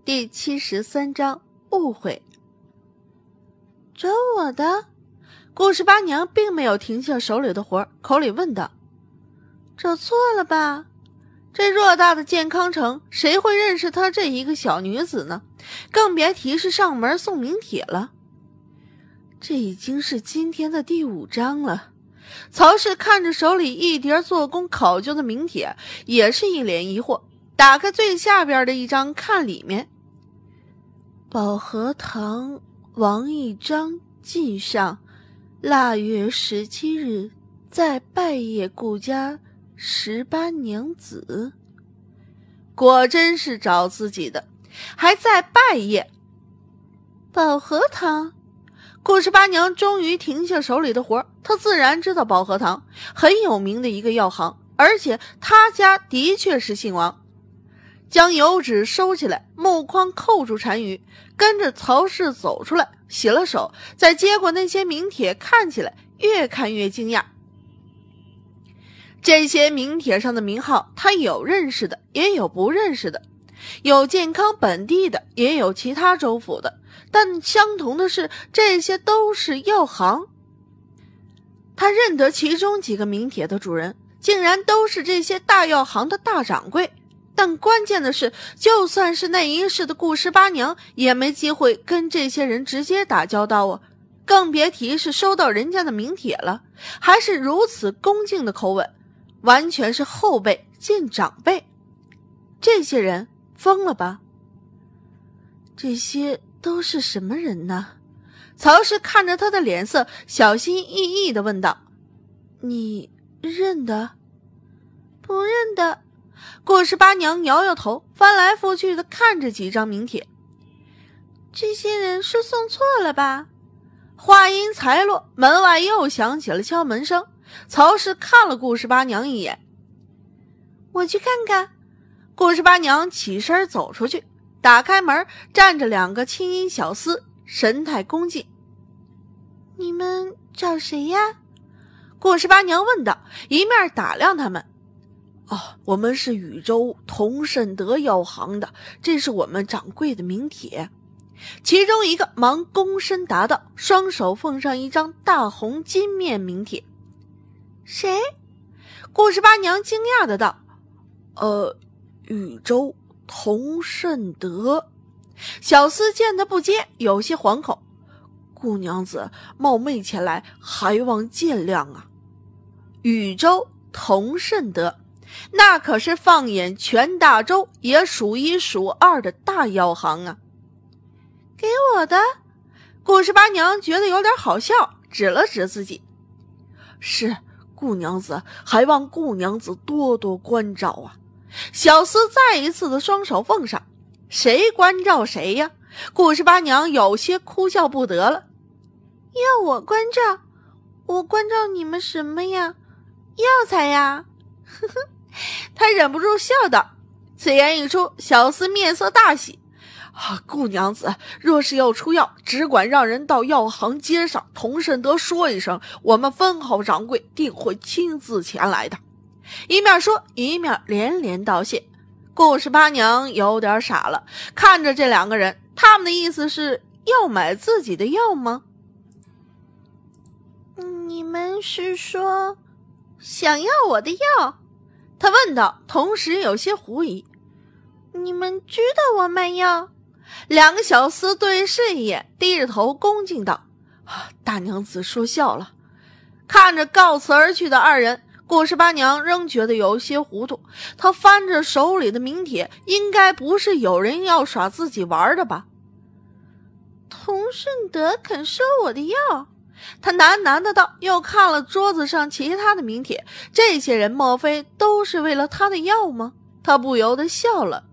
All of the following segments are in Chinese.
第73章误会。找我的？顾十八娘并没有停下手里的活，口里问道：找错了吧？这偌大的健康城，谁会认识她这一个小女子呢？更别提是上门送名帖了。这已经是今天的第5章了。曹氏看着手里一叠做工考究的名帖，也是一脸疑惑，打开最下边的一张看里面。保和堂王一章记上，腊月17日在拜谒顾家18娘子。果真是找自己的，还在拜谒。保和堂，顾十八娘终于停下手里的活，她自然知道保和堂很有名的一个药行，而且他家的确是姓王。将油纸收起来，目框扣住单于，跟着曹氏走出来，洗了手，再接过那些名帖，看起来越看越惊讶。这些名帖上的名号，他有认识的，也有不认识的，有健康本地的，也有其他州府的，但相同的是，这些都是药行。他认得其中几个名帖的主人，竟然都是这些大药行的大掌柜。但关键的是，就算是那一世的顾十八娘，也没机会跟这些人直接打交道啊，更别提是收到人家的名帖了，还是如此恭敬的口吻，完全是后辈见长辈。这些人疯了吧？这些都是什么人呢？曹氏看着他的脸色，小心翼翼地问道：你认得？不认得。顾十八娘摇摇头，翻来覆去的看着几张名帖。这些人是送错了吧？话音才落，门外又响起了敲门声。曹氏看了顾十八娘一眼：我去看看。顾十八娘起身走出去，打开门，站着2个青衣小厮，神态恭敬。你们找谁呀？顾十八娘问道，一面打量他们。我们是禹州同慎德药行的，这是我们掌柜的名帖。其中一个忙躬身答道，双手奉上一张大红金面名帖。谁？顾十八娘惊讶的道：禹州同慎德。小厮见他不接，有些惶恐。顾娘子冒昧前来，还望见谅啊。禹州同慎德，那可是放眼全大州也数1数2的大药行啊。给我的？顾十八娘觉得有点好笑，指了指自己。是，顾娘子，还望顾娘子多多关照啊。小厮再一次的双手奉上。谁关照谁呀？顾十八娘有些哭笑不得了。要我关照？我关照你们什么呀？药材呀？呵呵。他忍不住笑道。此言一出，小厮面色大喜。顾娘子若是要出药，只管让人到药行街上同慎德说一声，我们分号掌柜定会亲自前来的。一面说，一面连连道谢。顾十八娘有点傻了，看着这2个人，他们的意思是要买自己的药吗？你们是说想要我的药？他问道，同时有些狐疑。你们知道我卖药？2个小厮对视一眼，低着头恭敬道：大娘子说笑了。看着告辞而去的2人，顾十八娘仍觉得有些糊涂。她翻着手里的名帖，应该不是有人要耍自己玩的吧？同顺德肯收我的药？他喃喃的道，又看了桌子上其他的名帖，这些人莫非都是为了他的药吗？他不由得笑了。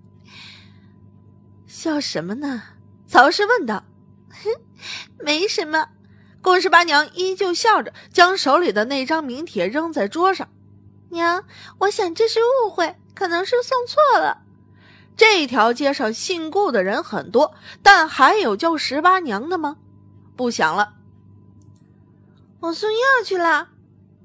笑什么呢？曹氏问道。没什么。顾十八娘依旧笑着，将手里的那张名帖扔在桌上。娘，我想这是误会，可能是送错了。这条街上姓顾的人很多，但还有叫十八娘的吗？不想了。我送药去了。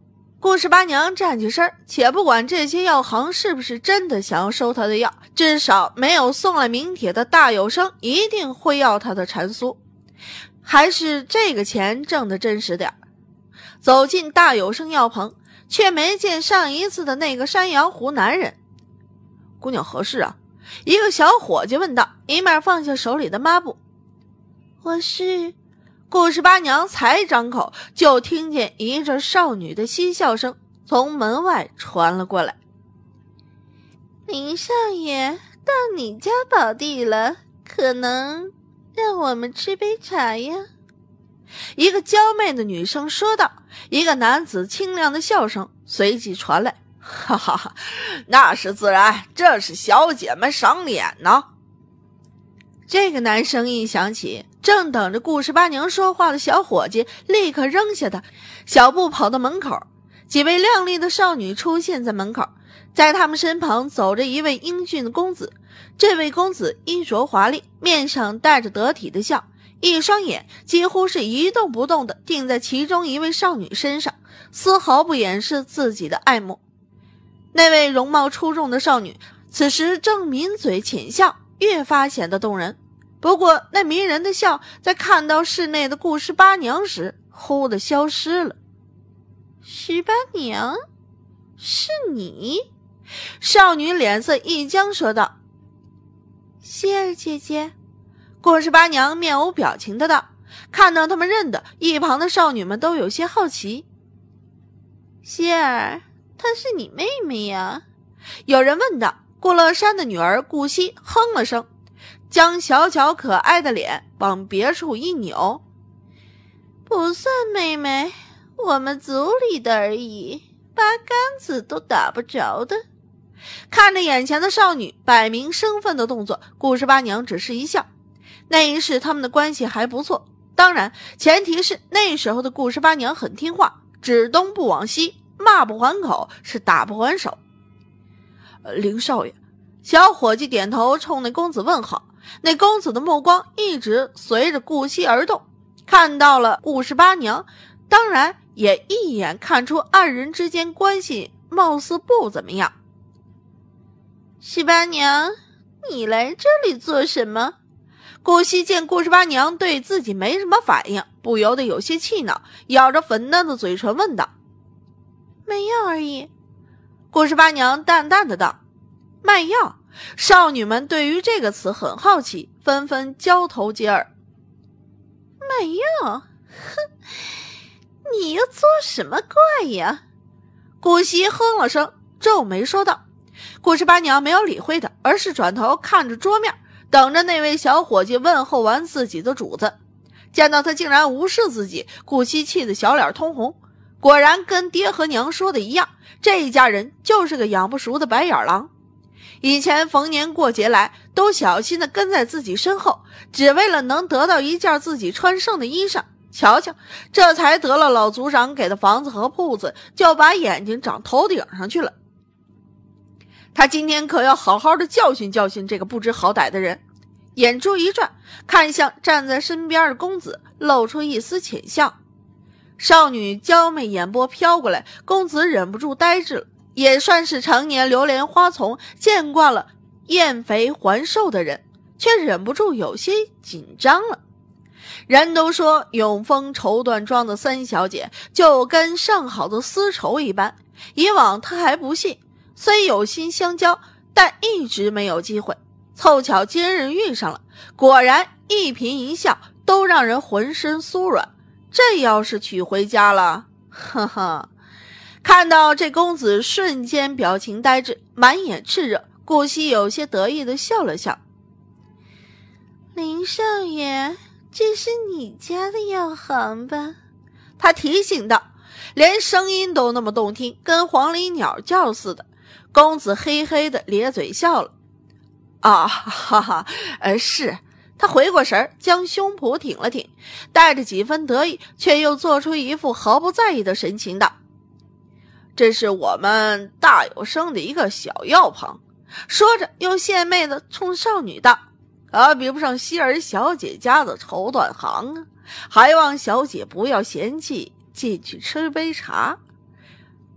顾十八娘站起身，且不管这些药行是不是真的想要收她的药，至少没有送来名帖的大有生一定会要她的缠苏，还是这个钱挣得真实点。走进大有生药棚，却没见上一次的那个山羊湖男人。姑娘何事啊？一个小伙计问道，一面放下手里的抹布。 我是…… 顾十八娘才张口，就听见一阵少女的嬉笑声从门外传了过来。 林少爷到你家宝地了，可能让我们吃杯茶呀？ 一个娇媚的女声说道，一个男子清亮的笑声随即传来。哈哈哈，那是自然，这是小姐们赏脸呢。这个男声一响起，正等着顾十八娘说话的小伙计立刻扔下他，小步跑到门口。几位靓丽的少女出现在门口，在他们身旁走着一位英俊的公子。这位公子衣着华丽，面上带着得体的笑，一双眼几乎是一动不动地定在其中一位少女身上，丝毫不掩饰自己的爱慕。那位容貌出众的少女此时正抿嘴浅笑，越发显得动人。不过那迷人的笑在看到室内的顾十八娘时忽地消失了。 十八娘，是你？ 少女脸色一僵说道。 希儿姐姐。 顾十八娘面无表情的道，看到他们认得，一旁的少女们都有些好奇。 希儿，她是你妹妹呀？ 有人问道。顾乐山的女儿顾惜哼了声，将小巧可爱的脸往别处一扭。 不算妹妹，我们族里的而已，八竿子都打不着的。 看着眼前的少女摆明生分的动作，顾十八娘只是一笑。那一世他们的关系还不错，当然前提是那时候的顾十八娘很听话，指东不往西，骂不还口，是打不还手。林少爷，小伙计点头冲那公子问好。那公子的目光一直随着顾惜而动，看到了顾十八娘，当然也一眼看出二人之间关系貌似不怎么样。 十八娘，你来这里做什么？ 顾惜见顾十八娘对自己没什么反应，不由得有些气恼，咬着粉嫩的嘴唇问道。 卖药而已。 顾十八娘淡淡的道。卖药？少女们对于这个词很好奇，纷纷交头接耳。 卖药？哼，你又做什么怪呀？ 顾惜哼了声，皱眉说道。顾十八娘没有理会他，而是转头看着桌面，等着那位小伙计问候完自己的主子。见到他竟然无视自己，顾惜气得小脸通红。果然跟爹和娘说的一样，这一家人就是个养不熟的白眼狼。以前逢年过节来，都小心地跟在自己身后，只为了能得到一件自己穿剩的衣裳。瞧瞧，这才得了老族长给的房子和铺子，就把眼睛长头顶上去了。他今天可要好好的教训教训这个不知好歹的人。眼珠一转，看向站在身边的公子，露出一丝浅笑。少女娇媚眼波飘过来，公子忍不住呆滞了。也算是常年流连花丛，见惯了厌肥还瘦的人，却忍不住有些紧张了。人都说永丰绸缎庄的三小姐就跟上好的丝绸一般，以往他还不信，虽有心相交，但一直没有机会。凑巧今日遇上了，果然一颦一笑都让人浑身酥软。这要是娶回家了，呵呵。看到这公子瞬间表情呆滞，满眼炽热，顾惜有些得意地笑了笑。 林少爷，这是你家的药行吧？ 他提醒道，连声音都那么动听，跟黄鹂鸟叫似的。公子嘿嘿地咧嘴笑了。啊，哈哈，是。他回过神，将胸脯挺了挺，带着几分得意，却又做出一副毫不在意的神情道。这是我们大有生的一个小药棚，说着又献媚的冲少女道，可比不上希儿小姐家的绸缎行啊，还望小姐不要嫌弃，进去吃杯茶。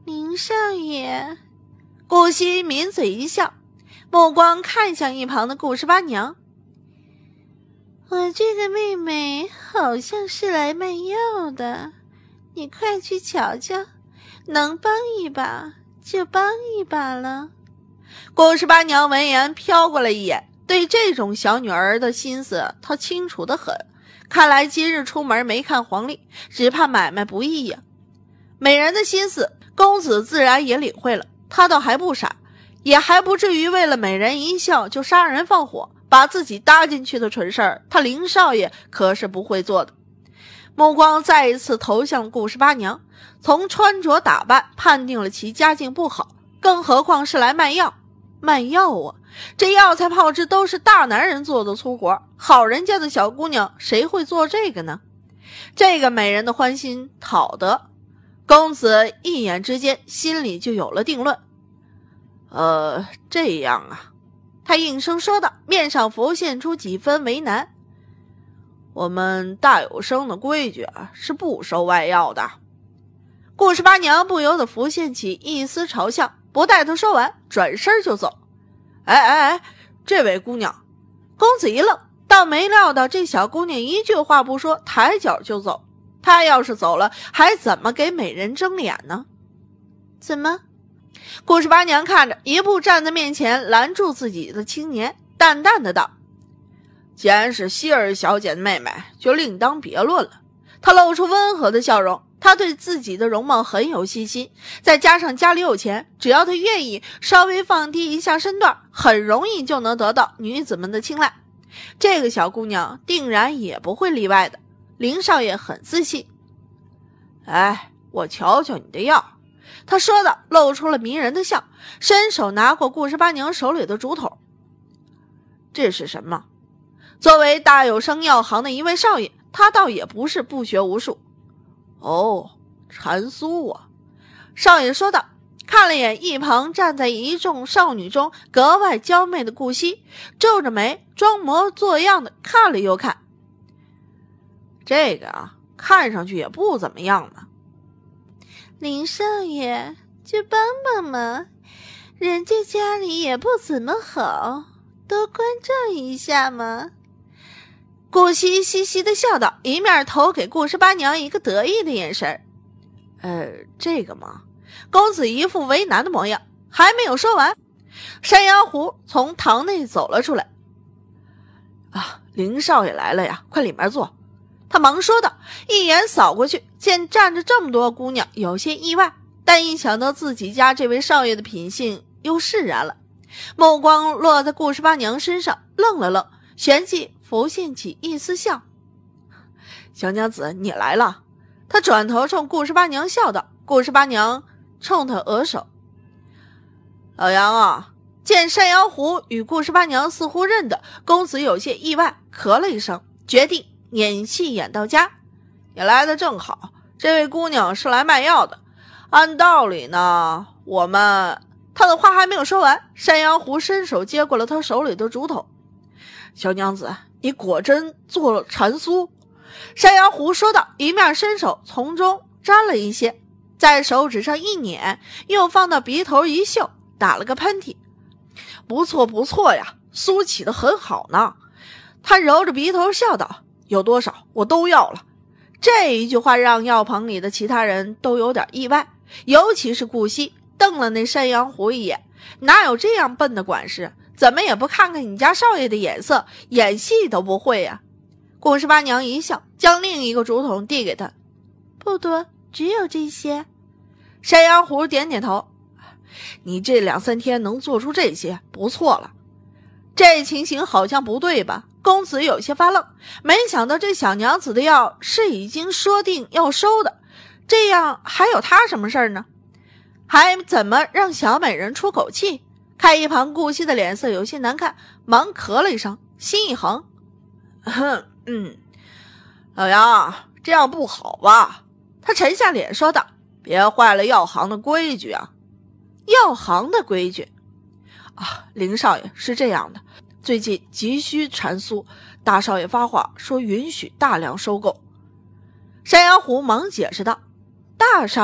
林少爷。 顾惜抿嘴一笑，目光看向一旁的顾十八娘。 我这个妹妹好像是来卖药的，你快去瞧瞧，能帮一把就帮一把了。 顾十八娘闻言飘过了一眼，对这种小女儿的心思她清楚得很，看来今日出门没看黄历，只怕买卖不易呀。美人的心思公子自然也领会了，他倒还不傻，也还不至于为了美人一笑就杀人放火，把自己搭进去的蠢事儿，他林少爷可是不会做的。目光再一次投向顾十八娘，从穿着打扮判定了其家境不好，更何况是来卖药。卖药啊，这药材炮制都是大男人做的粗活，好人家的小姑娘谁会做这个呢？这个美人的欢心讨得，公子一眼之间心里就有了定论。这样啊，他应声说道，面上浮现出几分为难。我们大有生的规矩是不收外药的。顾十八娘不由得浮现起一丝嘲笑，不待他说完，转身就走。这位姑娘。公子一愣，倒没料到这小姑娘一句话不说，抬脚就走。他要是走了，还怎么给美人争脸呢？ 怎么？ 顾十八娘看着一步站在面前拦住自己的青年，淡淡的道：既然是希儿小姐的妹妹，就另当别论了。她露出温和的笑容，她对自己的容貌很有信心，再加上家里有钱，只要她愿意稍微放低一下身段，很容易就能得到女子们的青睐。这个小姑娘定然也不会例外的，林少爷很自信。我瞧瞧你的药。他说的露出了迷人的笑，伸手拿过顾十八娘手里的竹筒。这是什么？作为大有生药行的一位少爷，他倒也不是不学无术。蝉酥啊。少爷说道，看了眼一旁站在一众少女中格外娇媚的顾惜，皱着眉装模作样的看了又看。这个看上去也不怎么样嘛。 林少爷，就帮帮忙，人家家里也不怎么好，多关照一下嘛。 顾惜嘻嘻的笑道，一面投给顾十八娘一个得意的眼神。这个嘛。公子一副为难的模样，还没有说完，山羊湖从堂内走了出来。林少爷来了呀，快里面坐。他忙说道，一眼扫过去，见站着这么多姑娘，有些意外，但一想到自己家这位少爷的品性，又释然了。目光落在顾十八娘身上，愣了愣，旋即浮现起一丝笑。小娘子，你来了。他转头冲顾十八娘笑道，顾十八娘冲他额首。老杨啊。见山羊湖与顾十八娘似乎认得，公子有些意外，咳了一声，决定演戏演到家。也来得正好，这位姑娘是来卖药的。按道理呢，他的话还没有说完，山羊湖伸手接过了他手里的竹筒。小娘子，你果真做了蝉酥？山羊湖说道，一面伸手从中沾了一些，在手指上一捻，又放到鼻头一嗅，打了个喷嚏。不错不错呀，酥起得很好呢。他揉着鼻头笑道，有多少我都要了。这一句话让药棚里的其他人都有点意外，尤其是顾惜，瞪了那山羊湖一眼，哪有这样笨的管事，怎么也不看看你家少爷的眼色，演戏都不会呀。顾十八娘一笑，将另一个竹筒递给他。 不多，只有这些。 山羊湖点点头，你这2-3天能做出这些，不错了。这情形好像不对吧？公子有些发愣，没想到这小娘子的药是已经说定要收的，这样还有他什么事儿呢？还怎么让小美人出口气？看一旁顾惜的脸色有些难看，忙咳了一声，心一横。老杨，这样不好吧？他沉下脸说道，别坏了药行的规矩啊。药行的规矩林少爷，是这样的，最近急需蝉酥，大少爷发话说允许大量收购。山羊湖忙解释道，大少爷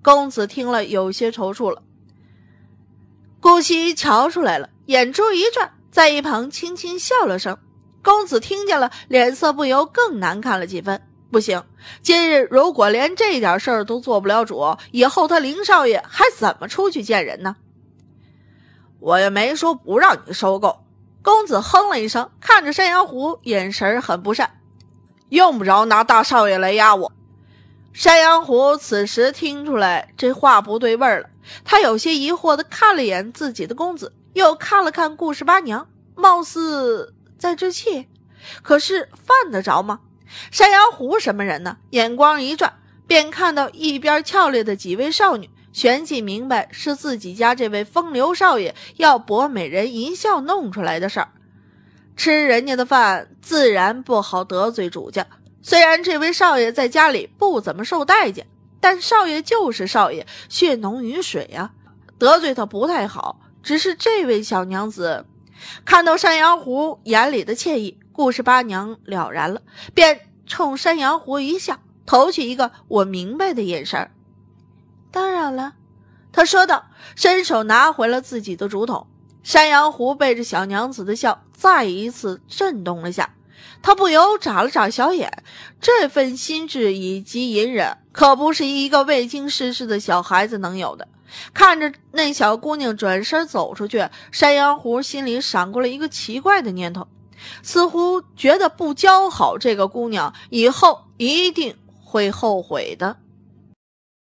公子听了有些踌躇了。顾惜瞧出来了，眼珠一转，在一旁轻轻笑了声。公子听见了，脸色不由更难看了几分。不行，今日如果连这点事儿都做不了主，以后他林少爷还怎么出去见人呢？我也没说不让你收购。公子哼了一声，看着山羊湖，眼神很不善。用不着拿大少爷来压我。山羊湖此时听出来这话不对味儿了，他有些疑惑地看了眼自己的公子，又看了看顾十八娘，貌似在置气，可是犯得着吗？山羊湖什么人呢？眼光一转，便看到一边俏丽的几位少女，旋即明白是自己家这位风流少爷要博美人一笑弄出来的事儿。吃人家的饭自然不好得罪主家，虽然这位少爷在家里不怎么受待见，但少爷就是少爷，血浓于水啊，得罪他不太好。只是这位小娘子看到山羊湖眼里的惬意，顾十八娘了然了，便冲山羊湖一笑，投去一个我明白的眼神。 当然了， 他说道，伸手拿回了自己的竹筒。山羊湖被这小娘子的笑再一次震动了下，他不由眨了眨小眼，这份心智以及隐忍可不是一个未经世事的小孩子能有的。看着那小姑娘转身走出去，山羊湖心里闪过了一个奇怪的念头，似乎觉得不教好这个姑娘，以后一定会后悔的。